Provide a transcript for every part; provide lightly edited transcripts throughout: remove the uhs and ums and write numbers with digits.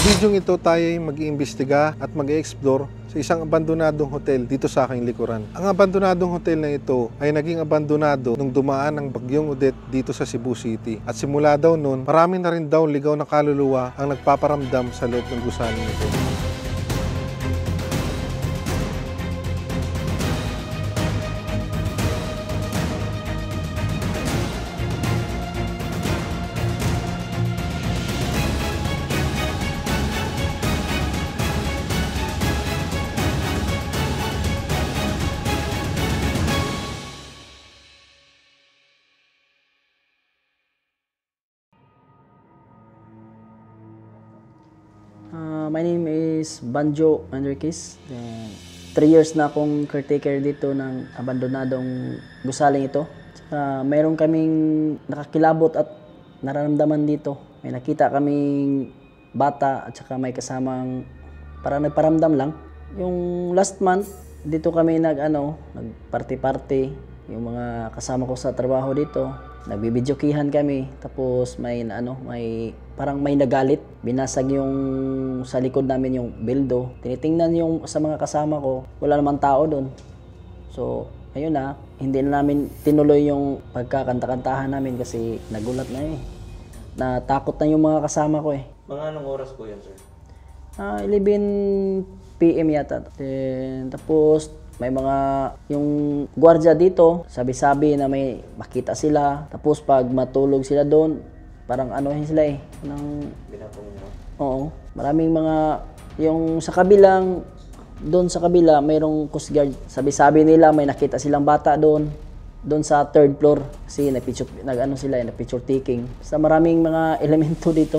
Video ito tayo ay mag-iimbestiga at mag-i-explore sa isang abandonadong hotel dito sa aking likuran. Ang abandonadong hotel na ito ay naging abandonado nung dumaan ang bagyong Odette dito sa Cebu City. At simula daw noon, marami na rin daw ligaw na kaluluwa ang nagpaparamdam sa loob ng gusaling ito. My name is Banjo Enriquez. 3 years na akong caretaker dito ng abandonadong gusaling ito. Mayroon kaming nakakilabot at nararamdaman dito. May nakita kaming bata at saka may kasamang parang nagparamdam lang. Yung last month, dito kami nag-party-party. Yung mga kasama ko sa trabaho dito, nagbibidyokihan kami. Tapos may parang may nagalit. Binasag yung sa likod namin yung bildo. Tinitingnan yung sa mga kasama ko, wala namang tao doon. So, ayun na, hindi na namin tinuloy yung pagkakanta-kantahan namin kasi nagulat na eh. Natakot na yung mga kasama ko eh. Mga anong oras po yan, sir? 11 PM yata. Then, tapos may mga yung gwardiya dito, sabi-sabi na may makita sila. Tapos pag matulog sila doon, parang sila eh. Binatong mo? Oo. Maraming mga, yung sa kabilang, doon sa kabila, mayroong Coast Guard. Sabi-sabi nila may nakita silang bata doon. Doon sa 3rd floor. Kasi nag-picture taking. Sa maraming mga elemento dito.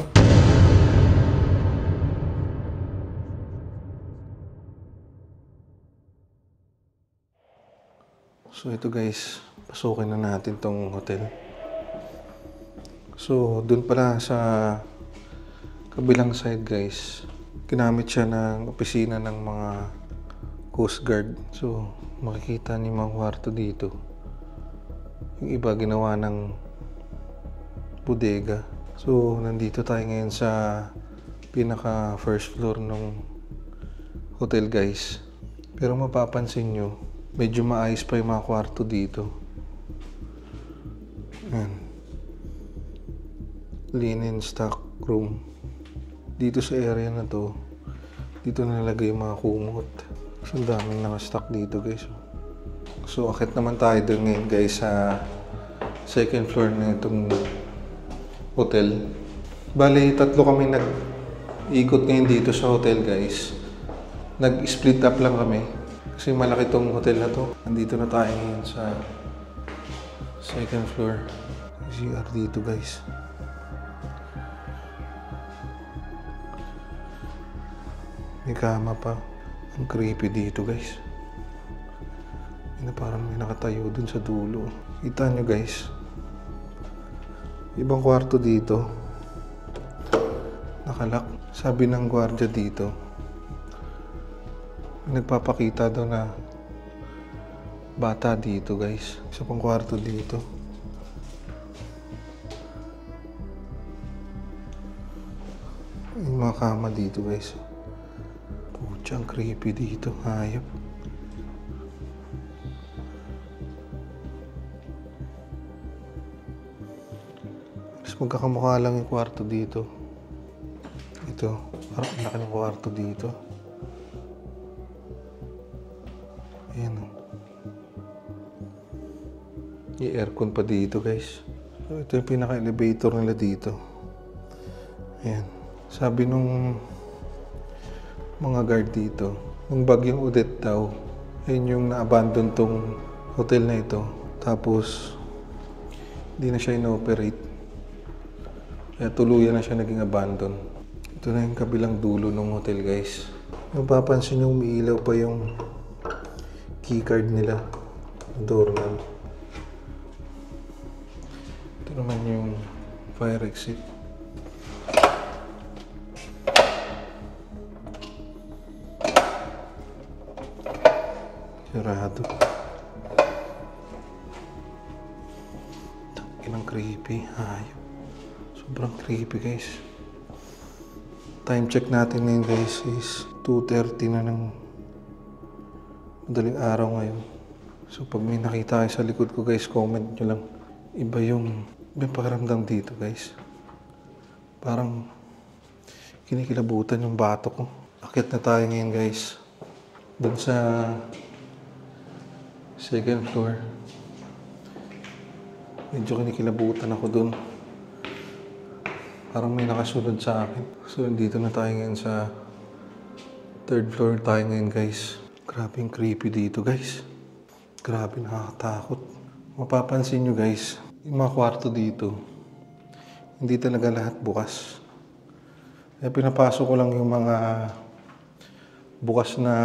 So ito guys, pasukin na natin tong hotel. So dun pala sa kabilang side guys, ginamit siya ng opisina ng mga Coast Guard. So makikita niyo mga kwarto dito. Yung iba ginawa ng bodega. So nandito tayo ngayon sa pinaka first floor ng hotel guys. Pero mapapansin nyo, medyo maayos pa yung mga kwarto dito. Ayan. Linen stock room. Dito sa area na to, dito nalagay yung mga kumot. So, ang daming nakastock dito guys. So, akit naman tayo doon ngayon guys sa second floor na itong hotel. Bale, 3 kami nag-ikot ngayon dito sa hotel guys. Nag-split up lang kami. Kasi malaki tong hotel na to. Nandito na tayo ngayon sa second floor. CR dito guys. May kama pa. Ang creepy dito guys. Parang may nakatayo dun sa dulo. Kita nyo guys. Ibang kwarto dito. Nakalak. Sabi ng gwardiya dito, nagpapakita daw na bata dito guys. Isa pang kwarto dito. Yung mga kama dito guys. Pucha, ang creepy dito. Hayop. Mas magkakamukha lang yung kwarto dito. Ito. Parang laki ng kwarto dito. Ayan o. May aircon pa dito guys. So, ito yung pinaka-elevator nila dito. Ayan. Sabi nung mga guard dito, nung bagyong Odette daw, ayun yung na-abandon tong hotel na ito. Tapos, hindi na siya inoperate. Kaya tuluyan na siya naging abandon. Ito na yung kabilang dulo ng hotel guys. Mapapansin nyo umiilaw pa yung keycard nila, doorknob. Ito naman yung fire exit. Sarado. Tangin ang creepy. Hayop. Sobrang creepy guys. Time check natin ngayon guys is 2:30 na ng madaling araw ngayon. So pag may nakita kayo sa likod ko guys, comment nyo lang. Iba yung pakiramdam dito guys. Parang kinikilabutan yung bato ko. Akit na tayo ngayon guys. Doon sa second floor. Medyo kinikilabutan ako doon. Parang may nakasunod sa akin. So, dito na tayo ngayon sa third floor tayo ngayon, guys. Grabe yung creepy dito, guys. Grabe, nakakatakot. Mapapansin nyo, guys, yung mga kwarto dito, hindi talaga lahat bukas. Kaya pinapasok ko lang yung mga bukas na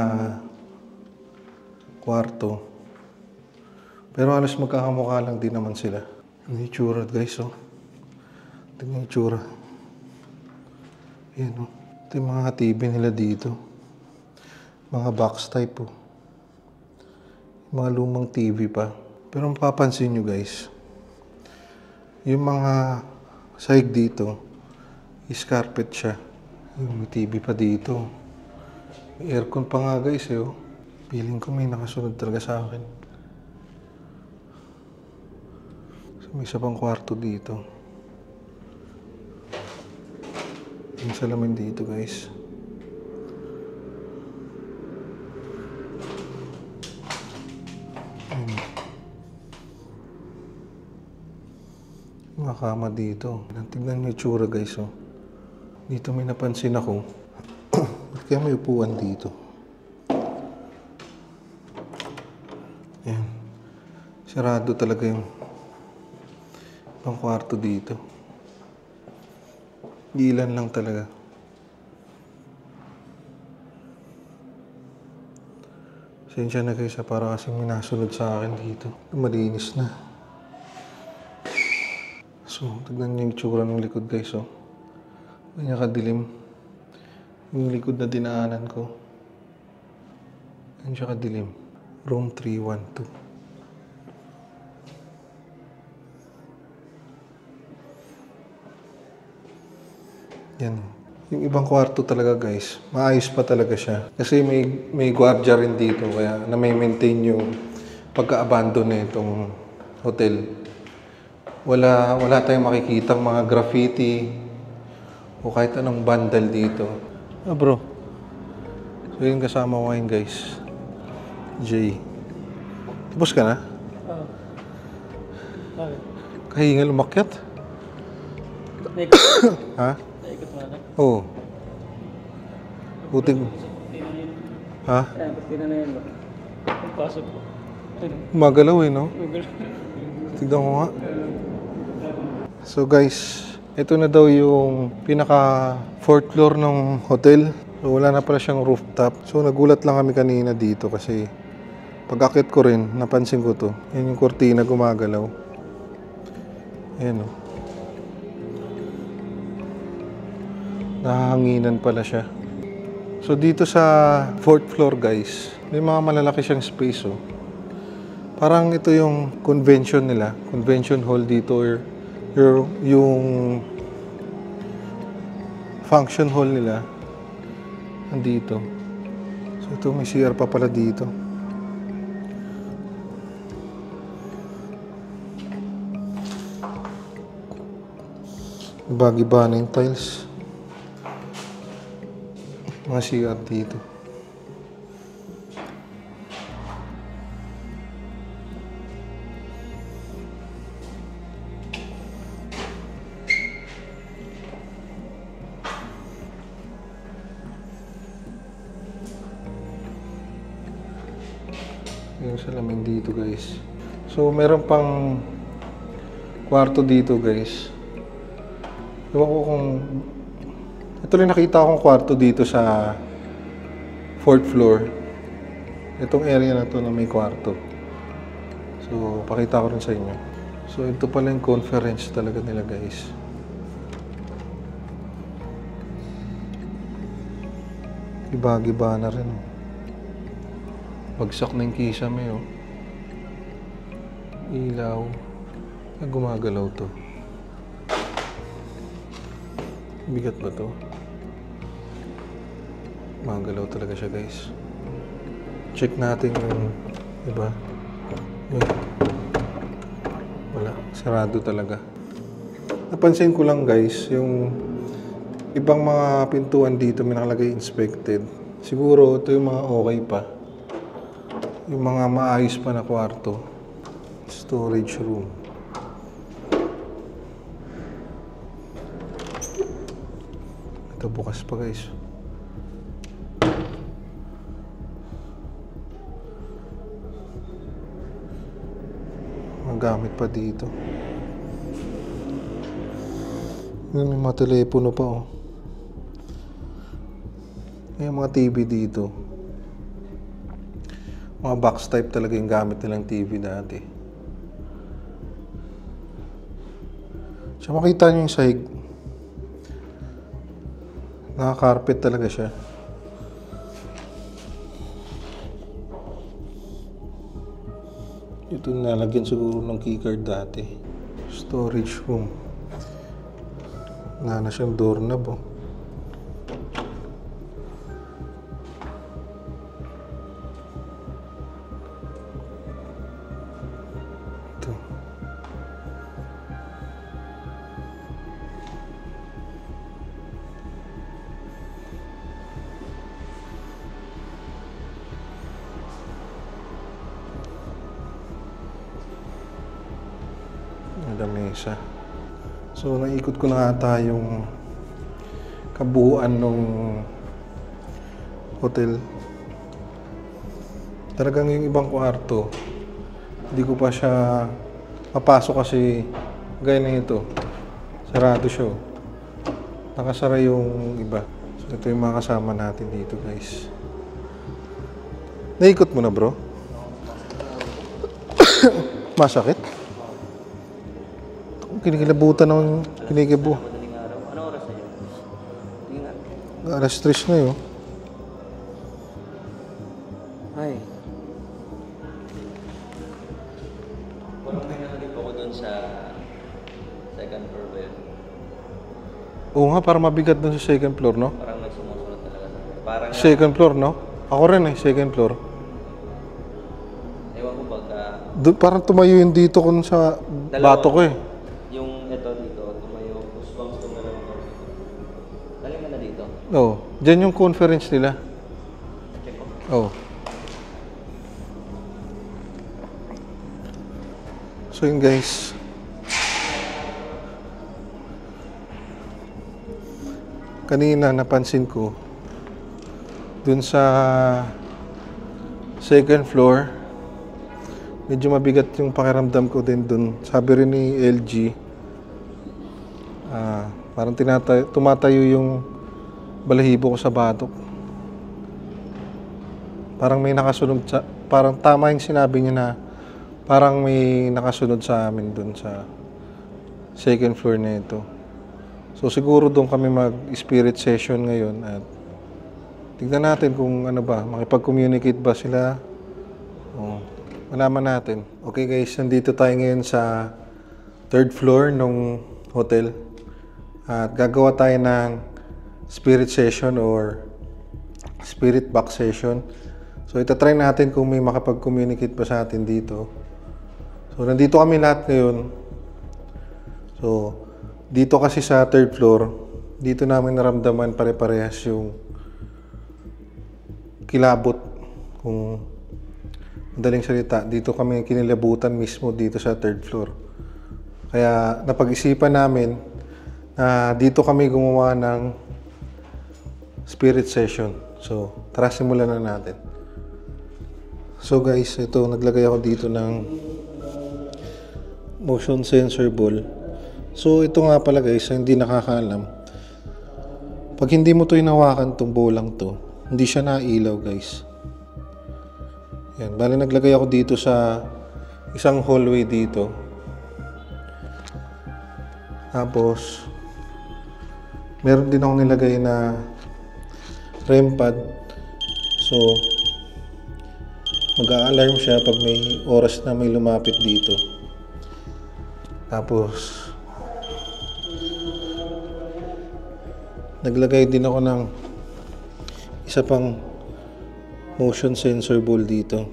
kwarto. Pero halos magkakamukha lang din naman sila. Ano yung itsura, guys, oh. Tingnan yung itsura. Ayan, oh. Ito yung mga TV nila dito. Mga box type, oh. Mga lumang TV pa. Pero mapapansin nyo, guys, yung mga sahig dito, is carpet siya. Yung may TV pa dito. May aircon pa nga, guys, eh, oh. Feeling ko may nakasunod talaga sa akin. So, may isa pang kwarto dito. Yung salamin dito, guys. Mga kama dito. Tignan mo yung tsura, guys, oh. Dito may napansin ako. Ba't kaya may upuan dito? Ayan. Sarado talaga yung pang kwarto dito. Ilan lang talaga. Sensya na guys, para kasing may nasunod sa akin dito. Malinis na. So, tignan niyo yung tsura ng likod, guys, oh. Ganyan kadilim. Yung likod na dinaanan ko. Ganyan siya kadilim. Room 312. Yan. Yung ibang kwarto talaga, guys, maayos pa talaga siya. Kasi may gwardiya rin dito, kaya na may maintain yung pagka-abandon na itong hotel. Wala tayong makikita mga graffiti o kahit anong vandal dito. Ah, bro. So, yun kasama ko ngayon, guys. Jay. Tapos ka na? Oo. Okay. Kahingal umakyat? Ha? Naikot mo na. Oo. Buti. Ha? Ayan, pati na yan. Ang pasok ko. Magalaw eh, no? Tignan ko nga. So guys, ito na daw yung pinaka 4th floor ng hotel. So wala na pala siyang rooftop. So nagulat lang kami kanina dito kasi pag-akit ko rin, napansin ko to. Yan yung kurtina gumagalaw. Ayan, oh. Nahanginan pala siya. So dito sa 4th floor, guys, may mga malalaki siyang space, oh. Parang ito yung convention nila, convention hall dito, or yung function hall nila nandito. So ito, may CR pa pala dito. Iba-iba na yung tiles. Mga CR dito. Yung salamin dito, guys. So, meron pang kwarto dito, guys. Ewan ko kung... Ito rin nakita akong kwarto dito sa 4th floor. Itong area na to na may kwarto. So, pakita ko rin sa inyo. So, ito pala yung conference talaga nila, guys. Iba-iba na rin. Bagsak na yung kisame, oh. Ilaw. Gumagalaw to. Bigat ba to? Magalaw talaga siya, guys. Check natin yung iba. Yun. Wala, sarado talaga. Napansin ko lang, guys, yung ibang mga pintuan dito may nakalagay inspected. Siguro ito yung mga okay pa. Yung mga maayos pa na kwarto. Storage room. Ito bukas pa, guys. Gamit pa dito. May mga telepono pa, oh. May mga TV dito. Mga box type talaga yung gamit nilang TV dati. So makita nyo yung sahig. Naka-carpet talaga siya. Ito nalagyan siguro ng keycard dati. Storage room. Wala na siyang doorknob, oh. Ito. Lamesa. So, naikot ko na ata yung kabuuan ng hotel. Talagang yung ibang kwarto, hindi ko pa siya papasok kasi gaya na ito. Sarado siya. Nakasara yung iba. So, ito yung mga kasama natin dito, guys. Naikot mo na, bro? Masakit? Kinikilabutan ng kinikibo. Madaling araw. Anong oras na yun? Tingnan. Alas 3 na yun. Ay. Parang may nakalip ako dun sa second floor ba yun? Oo nga, parang mabigat dun sa second floor, no? Parang may sumusunod talaga. Parang Second floor, no? Ako rin second floor. ewan ko pagka Doon, parang tumayo yun dito kung sa bato ko eh. yung ito dito, tumayo, usbang na lang ako. Galing ka na dito? Oo. Diyan yung conference nila. Check ko. Oo. So yun, guys. Kanina napansin ko dun sa second floor, medyo mabigat yung pakiramdam ko din dun. Sabi rin ni LG, parang tumatayo yung balahibo ko sa batok. Parang may nakasunod sa, parang tama yung sinabi niya na parang may nakasunod sa amin dun sa second floor na ito. So siguro doon kami mag-spirit session ngayon at tignan natin kung ano ba, makipag-communicate ba sila. Malaman natin. Okay guys, nandito tayo ngayon sa third floor ng hotel. At gagawa tayo ng spirit session or spirit box session. So itatry natin kung may makapag-communicate pa sa atin dito. So nandito kami lahat ngayon. So dito kasi sa third floor, dito namin naramdaman pare-parehas yung kilabot. Kung madaling salita, dito kami kinilabutan mismo dito sa third floor. Kaya napag-isipan namin na dito kami gumawa ng spirit session. So, tara simulan na natin. So guys, ito, naglagay ako dito ng motion sensor ball. So, ito nga pala guys, hindi nakakaalam. Pag hindi mo ito hinawakan, itong bolang to, hindi siya nailaw guys. Yan, bali naglagay ako dito sa isang hallway dito. Tapos, meron din ako nilagay na REM pad. So, mag-a-alarm siya pag may oras na may lumapit dito. Tapos, naglagay din ako ng isa pang motion sensor ball dito.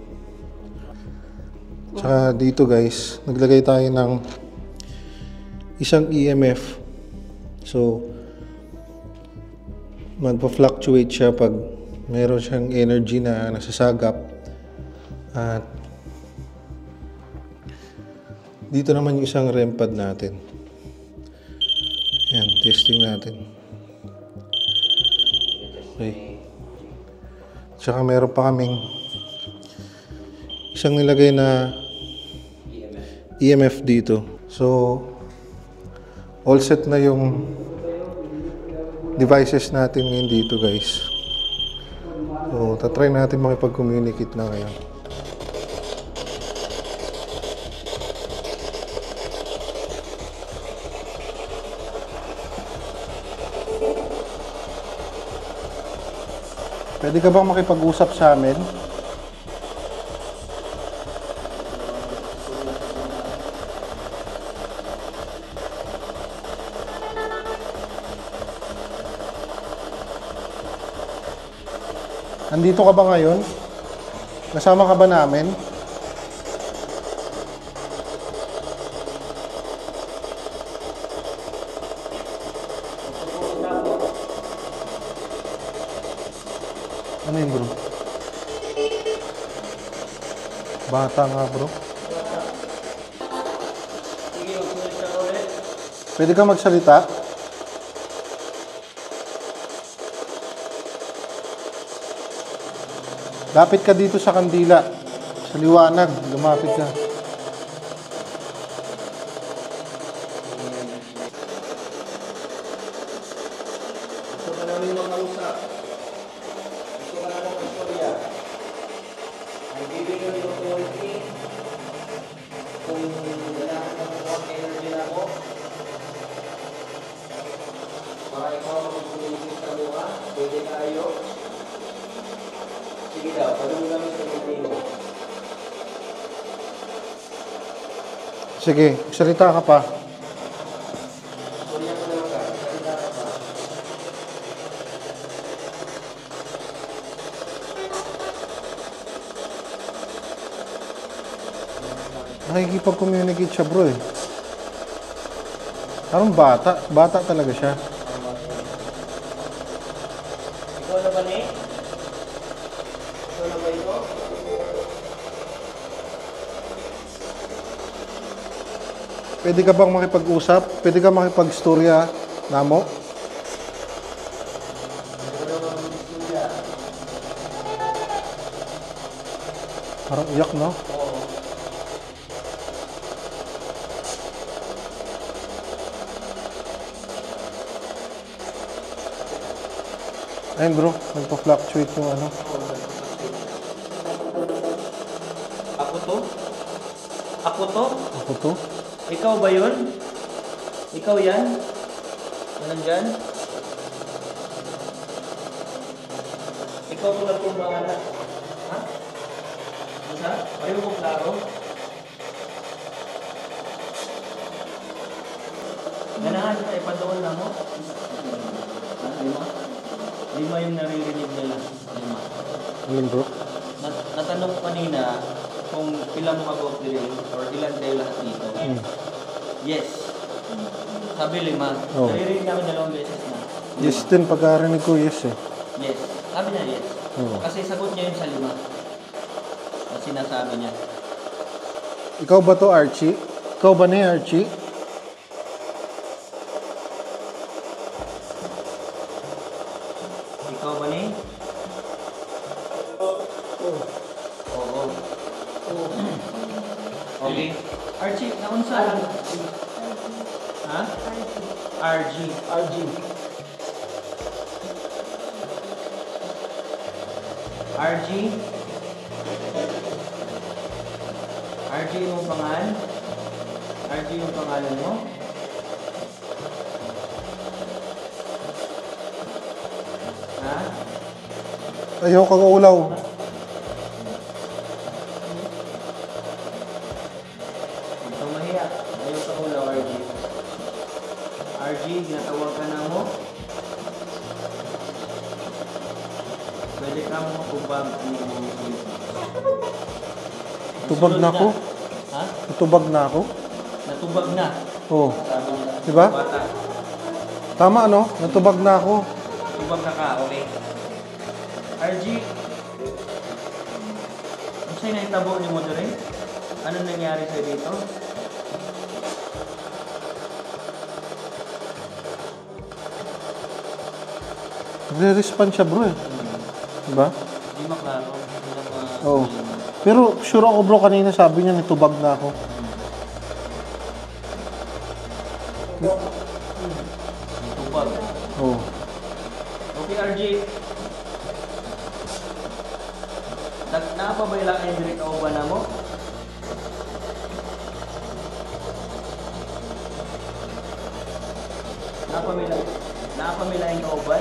Tsaka dito guys, naglagay tayo ng isang EMF. So, magpa-fluctuate siya pag meron siyang energy na nasasagap. At dito naman yung isang REM pad natin. Yan, testing natin. Okay. Tsaka meron pa kaming isang nilagay na EMF dito. So, all set na yung devices natin ngayon dito guys. So, tatry natin makipag-communicate na ngayon. Pwede ka bang makipag-usap sa amin? Andito ka ba ngayon? Kasama ka ba namin? Ano yun, bro? Bata nga, bro. Pwede ka magsalita? Lapit ka dito sa kandila. Sa liwanag. Lumapit ka. Gusto ka namin makausap. Gusto ka namin mag-istorya. Ang bibigyan ng authority kung wala ka ng more energy na ako para ikaw mag-communicate sa luha, pwede tayo. Sige daw, pwede namin sa mga. Sige, salita ka pa. Sorry ako lang ka, salita ka pa. Nakikipag-communicate siya, bro, eh. Parang bata. Bata talaga siya. Ikaw na ba, Nick? Ikaw na ba ito? Pwede ka bang makipag-usap? Pwede ka makipag-storya, Namo? Parang iyak, no? Oo. Ayun, bro. Nagpa-fluctuate yung ano. Ako to? Ako to? Ako to. Ikaw ba yun? Ikaw yan? Yan nandyan? Ikaw ko lang kung bahala. Ha? Isa? Ayaw ko klaro? Ganahan ka, ipadoon na mo? Lima? Lima yung naririnig nila. Lima. Ayun, bro. Natanong ko kanina kung ilang mag-off or ilan tayo lahat dito. Yes. Sabi 5. Oh. Naririnig namin 2 beses na. 5. Yes din, pagkarinig ko, yes eh. Yes. Sabi niya yes. Oo. Kasi sagot niya yun sa 5. Ang sinasabi niya. Ikaw ba to, Archie? Ikaw ba ni Archie? Ikaw ba ni? Oo. Okay. Archie, naunsa lang. Ha? RG. RG. RG. RG yung pangalan? RG yung pangalan mo? Ha? Ayaw kang ulaw. Ito mahiya. Ayaw sa ulaw, RG. RG, ginatawag ka na mo? Pwede ka mo makubag ni mo. Tubag na ako. Ha? Natubag na ako. Natubag na. Oo. Sabi nila. Diba? Bata. Tama, no? Natubag na ako. Tubag na ka, okay. RG, ano sa'yo na itabo ni mo rin? Ano nangyari sa'yo dito? Nagre-respond siya, bro, eh. Diba? Hindi maklaro. Hindi na ma... Oo. Pero sure ako, bro, kanina sabi niya natubag na ako. Tubag. Oo. Okay, RG. Naapabay lang kayo direct o ba na mo? Naapamila yung kauban?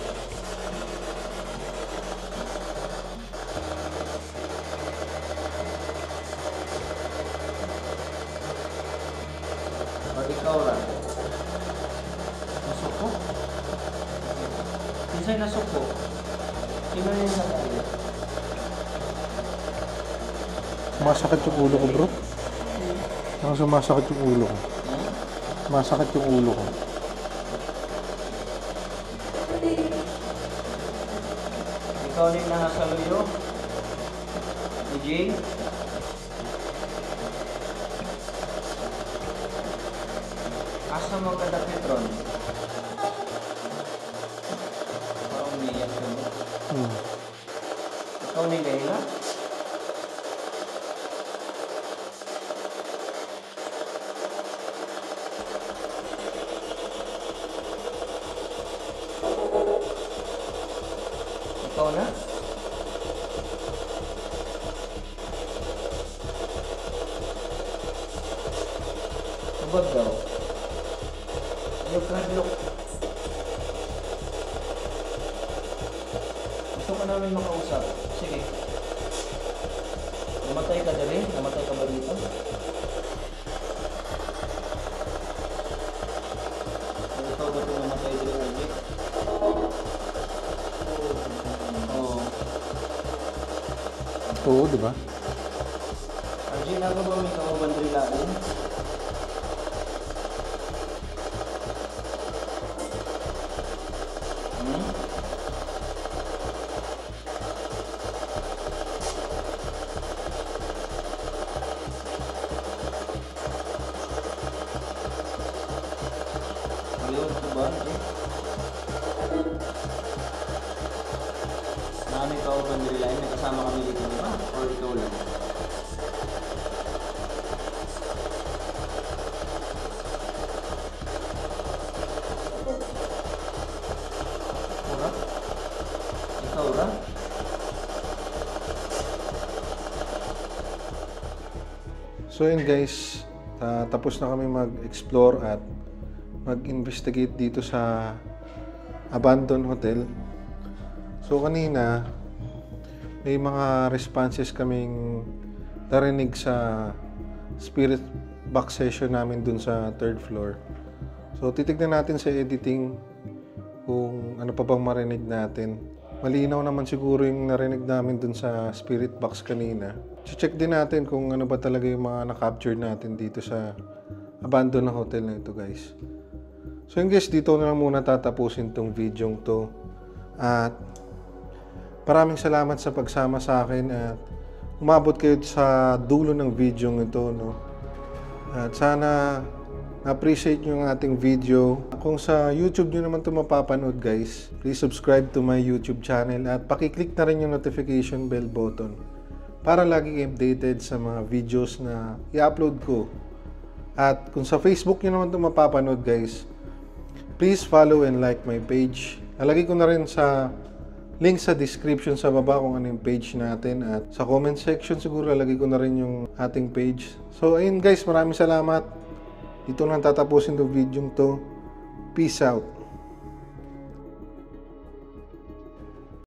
O ikaw lang? Nasuko? Kinsay nasuko? Sino yung nagaya? Sumasakit yung ulo ko, bro. Ako sumasakit yung ulo ko. Sumasakit yung ulo ko. Ikaw din nakasaluyo? Ni Jay? Asa mo kada Petron? Parang umiyak ka mo. Ikaw ni Leila? Ikaw na? Tubag daw. Ayaw ka hadlok. Gusto ka namin makausap. Sige. Namatay ka dali? Namatay ka ba dito? O ikaw ba ito namatay dito ulit? Oo. Oo, diba? Arjun, ako ba may kaubandrilaan? Ayaw ito ba? Nami kaubandrilaan, may kasama kami dito, di ba? Or ikaw lang? Ura? Ikaw ra? So yun guys, tapos na kami mag-explore at mag-investigate dito sa abandoned hotel. So kanina, may mga responses kaming narinig sa spirit box session namin dun sa 3rd floor. So titignan natin sa editing kung ano pa bang marinig natin. Malinaw naman siguro yung narinig namin dun sa spirit box kanina. Check din natin kung ano ba talaga yung mga na-capture natin dito sa abandoned na hotel na ito, guys. So yun guys, dito na lang muna tatapusin tong video to. At maraming salamat sa pagsama sa akin at umabot kayo sa dulo ng video ito, no? At sana na-appreciate nyo ang ating video. Kung sa YouTube nyo naman ito mapapanood, guys, please subscribe to my YouTube channel at pakiclick na rin yung notification bell button para lagi updated sa mga videos na i-upload ko. At kung sa Facebook nyo naman ito mapapanood, guys, please follow and like my page. Lalagay ko na rin sa link sa description sa baba kung ano yung page natin. At sa comment section siguro lalagay ko na rin yung ating page. So ayun guys, maraming salamat. Dito lang tatapusin itong video to. Peace out.